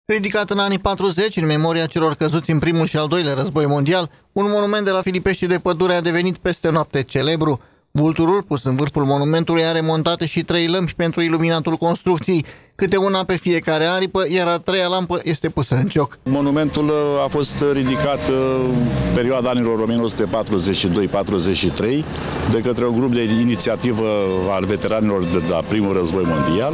Ridicat în anii 40, în memoria celor căzuți în primul și al doilea război mondial, un monument de la Filipești de Pădure a devenit peste noapte celebru. Vulturul, pus în vârful monumentului, are montate și 3 lămpi pentru iluminatul construcției, câte una pe fiecare aripă, iar a 3-a lampă este pusă în cioc. Monumentul a fost ridicat în perioada anilor 1942-43 de către un grup de inițiativă al veteranilor de la primul război mondial.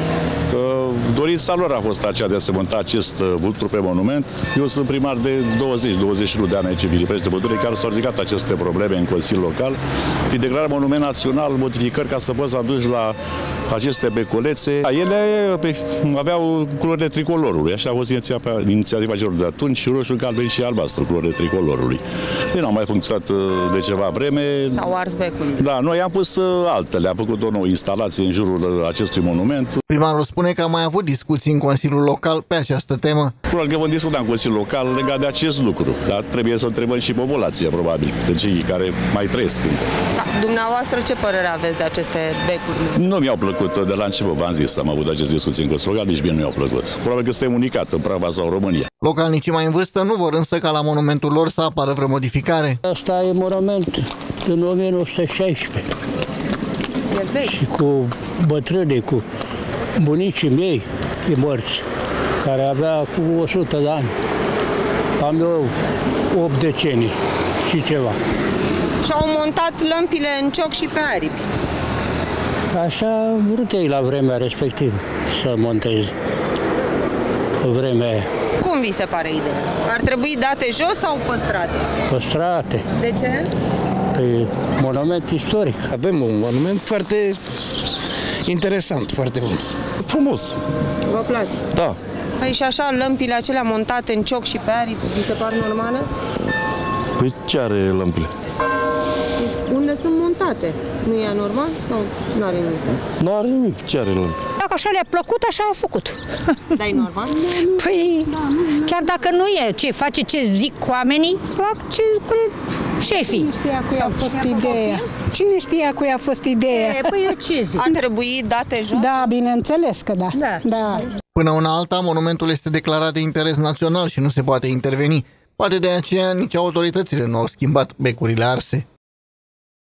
Dorința lor a fost aceea de a se monta acest vultur pe monument. Eu sunt primar de 20-21 de ani aici în Filipești de Pădure, care s-au ridicat aceste probleme în Consiliul Local. Fi declarat monument național, modificări ca să poți aduci la aceste beculețe. Ele aveau culorile tricolorului, așa a fost inițiativa celor de atunci, roșu, galben și albastru, culorile tricolorului. Ei n-au mai funcționat de ceva vreme. S-au ars becurile. Da, noi am pus altele, am făcut o nouă instalație în jurul acestui monument. Primarul spune că a mai avut discuții în Consiliul Local pe această temă. Probabil că vom discuta în Consiliul Local legat de acest lucru, dar trebuie să întrebăm și populația, probabil, de cei care mai trăiesc încă. Da, dumneavoastră ce părere aveți de aceste becuri? Nu mi-au plăcut de la început, v-am zis, am avut aceste discuții în Consiliul Local, nici mie nu mi-au plăcut. Probabil că suntem unicat în Prava sau România. Localnicii mai în vârstă nu vor însă ca la monumentul lor să apară vreo modificare. Asta e monument din 1916. E vechi. Și cu bătrânii, cu bunicii mei e morți, care avea cu 100 de ani. Am eu 8 decenii și ceva. Și au montat lămpile în cioc și pe aripi. Așa vrut ei la vremea respectivă să monteze pe vremea aia. Cum vi se pare ideea? Ar trebui date jos sau păstrate? Păstrate. De ce? Pe monument istoric. Avem un monument foarte interesant, foarte bun. Frumos. Vă place? Da. Păi și așa lămpile acelea montate în cioc și pe aripi, vi se par normale? Păi ce are lămpile? Unde sunt montate? Nu e anormal sau nu are nimic? Nu are nimic. Ce are lămpi? Dacă așa le-a plăcut, așa au făcut. Dar e normal? Păi, chiar dacă nu e ce face, ce zic oamenii, fac ce cred șefii. Cine știa cui a fost ideea? Cine știa cui a fost ideea? Păi eu ce zic? Ar trebui date jos? Da, bineînțeles că da. Da. Până una alta, monumentul este declarat de interes național și nu se poate interveni. Poate de aceea nici autoritățile nu au schimbat becurile arse.